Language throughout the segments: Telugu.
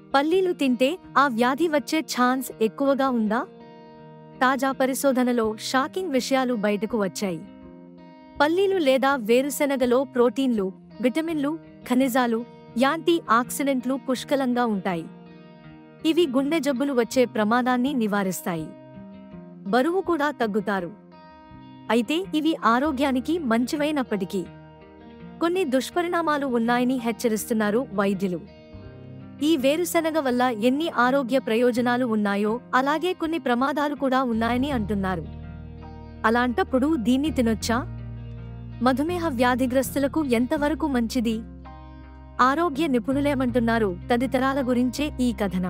పల్లీలు తింటే ఆ వ్యాధి వచ్చే ఛాన్స్ ఎక్కువగా ఉందా? తాజా పరిశోధనలో షాకింగ్ విషయాలు బయటకు వచ్చాయి. పల్లీలు లేదా వేరుశెనగలో ప్రోటీన్లు, విటమిన్లు, ఖనిజాలు, యాంటీ ఆక్సిడెంట్లు పుష్కలంగా ఉంటాయి. ఇవి గుండె జబ్బులు వచ్చే ప్రమాదాన్ని నివారిస్తాయి. బరువు కూడా తగ్గుతారు. అయితే ఇవి ఆరోగ్యానికి మంచివైనప్పటికీ కొన్ని దుష్పరిణామాలు ఉన్నాయని హెచ్చరిస్తున్నారు వైద్యులు. ఈ వేరుశెనగ వల్ల ఎన్ని ఆరోగ్య ప్రయోజనాలు ఉన్నాయో అలాగే కొన్ని ప్రమాదాలు కూడా ఉన్నాయని అంటున్నారు. అలాంటప్పుడు దీన్ని తినొచ్చా? మధుమేహ వ్యాధిగ్రస్తులకు ఎంతవరకు మంచిది? ఆరోగ్య నిపుణులేమంటున్నారు? తదితరాల గురించే ఈ కథనం.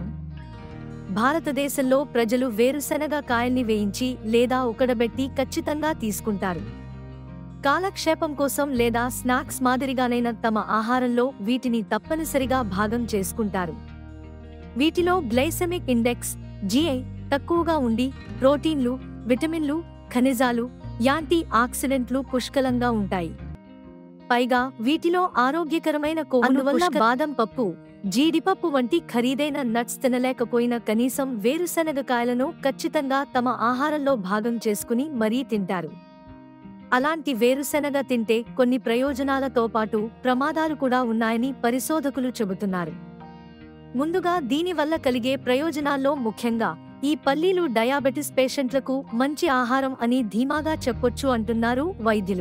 భారతదేశంలో ప్రజలు వేరుశెనగ కాయల్ని వేయించి లేదా ఉడకబెట్టి ఖచ్చితంగా తీసుకుంటారు. కాలక్షేపం కోసం లేదా స్నాక్స్ మాదిరిగానైనా తమ ఆహారంలో వీటిని తప్పనిసరిగా భాగం చేసుకుంటారు. వీటిలో గ్లైసెమిక్ ఇండెక్స్ (GI) తక్కువగా ఉండి ప్రోటీన్లు, విటమిన్లు, ఖనిజాలు, యాంటీ ఆక్సిడెంట్లు పుష్కలంగా ఉంటాయి. పైగా వీటిలో ఆరోగ్యకరమైన కొవ్వులు వల్ల బాదం పప్పు, జీడిపప్పు వంటి ఖరీదైన నట్స్ తినలేకపోయినా కనీసం వేరుశెనగ కాయలను ఖచ్చితంగా తమ ఆహారంలో భాగం చేసుకుని మరీ తింటారు. అలాంటి వేరుశెనగ తింటే కొన్ని ప్రయోజనాలతో పాటు ప్రమాదాలు కూడా ఉన్నాయని పరిశోధకులు చెబుతున్నారు. ముందుగా దీనివల్ల కలిగే ప్రయోజనాల్లో ముఖ్యంగా ఈ పల్లీలు డయాబెటిస్ పేషెంట్లకు మంచి ఆహారం అని ధీమాగా చెప్పొచ్చు అంటున్నారు వైద్యులు.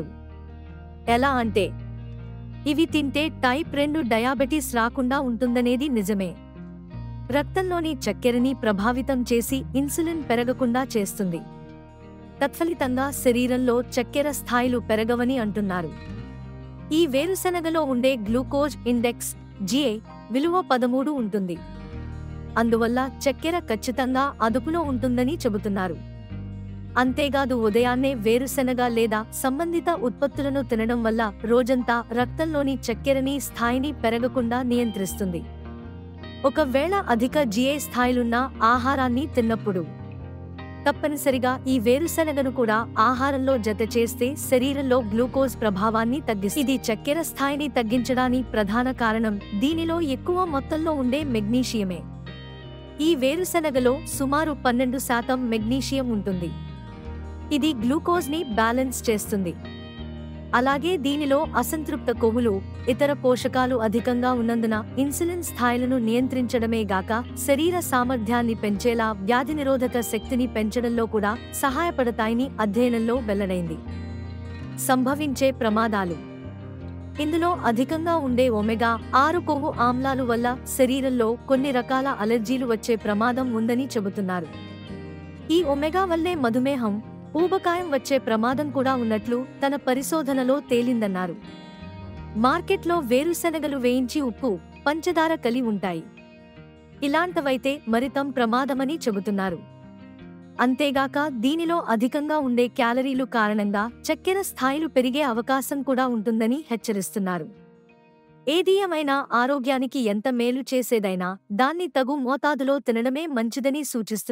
ఎలా అంటే, ఇవి తింటే టైప్ 2 డయాబెటిస్ రాకుండా ఉంటుందనేది నిజమే. రక్తంలోని చక్కెరని ప్రభావితం చేసి ఇన్సులిన్ పెరగకుండా చేస్తుంది. తత్ఫలితంగా శరీరంలో చక్కెర స్థాయిలు పెరగవని అంటున్నారు. ఈ వేరుశెనగలో ఉండే గ్లూకోజ్ ఇండెక్స్ (GI) విలువ 13 ఉంటుంది. అందువల్ల చక్కెర ఖచ్చితంగా అదుపులో ఉంటుందని చెబుతున్నారు. అంతేకాదు ఉదయాన్నే వేరుశెనగ లేదా సంబంధిత ఉత్పత్తులను తినడం వల్ల రోజంతా రక్తంలోని చక్కెరని స్థాయిని పెరగకుండా నియంత్రిస్తుంది. ఒకవేళ అధిక GI స్థాయిలున్న ఆహారాన్ని తిన్నప్పుడు తప్పనిసరిగా ఈ వేరుశెనగను కూడా ఆహారంలో జత చేస్తే శరీరంలో గ్లూకోజ్ ప్రభావాన్ని తగ్గిస్తుంది. ఇది చక్కెర స్థాయిని తగ్గించడానికి ప్రధాన కారణం. దీనిలో ఎక్కువ మొత్తంలో ఉండే మెగ్నీషియమే. ఈ వేరుశెనగలో సుమారు 12% మెగ్నీషియం ఉంటుంది. ఇది గ్లూకోజ్ని బ్యాలెన్స్ చేస్తుంది. అలాగే దీనిలో అసంతృప్త కొవ్వులు, ఇతర పోషకాలు అధికంగా ఉన్నందున ఇన్సులిన్ స్థాయిలను నియంత్రించడమే గాక శరీర సామర్థ్యాన్ని పెంచేలా వ్యాధి నిరోధక శక్తిని పెంచడంలో కూడా సహాయపడతాయని అధ్యయనంలో వెల్లడైంది. సంభవించే ప్రమాదాలు. ఇందులో అధికంగా ఉండే ఒమేగా-6 కొవ్వు ఆమ్లాలు వల్ల శరీరంలో కొన్ని రకాల అలెర్జీలు వచ్చే ప్రమాదం ఉందని చెబుతున్నారు. ఈ ఒమేగా వల్లే మధుమేహం, ఊబకాయం వచ్చే ప్రమాదం కూడా ఉన్నట్లు తన పరిశోధనలో తేలిందన్నారు. మార్కెట్లో వేరుశెనగలు వేయించి ఉప్పు, పంచదార కలిగి ఉంటాయి. ఇలాంటివైతే మరింత ప్రమాదమని చెబుతున్నారు. అంతేగాక దీనిలో అధికంగా ఉండే క్యాలరీలు కారణంగా చక్కెర స్థాయిలు పెరిగే అవకాశం కూడా ఉంటుందని హెచ్చరిస్తున్నారు. ఏది ఏమైనా ఆరోగ్యానికి ఎంత మేలు చేసేదైనా దాన్ని తగు మోతాదులో తినడమే మంచిదని సూచిస్తున్నారు.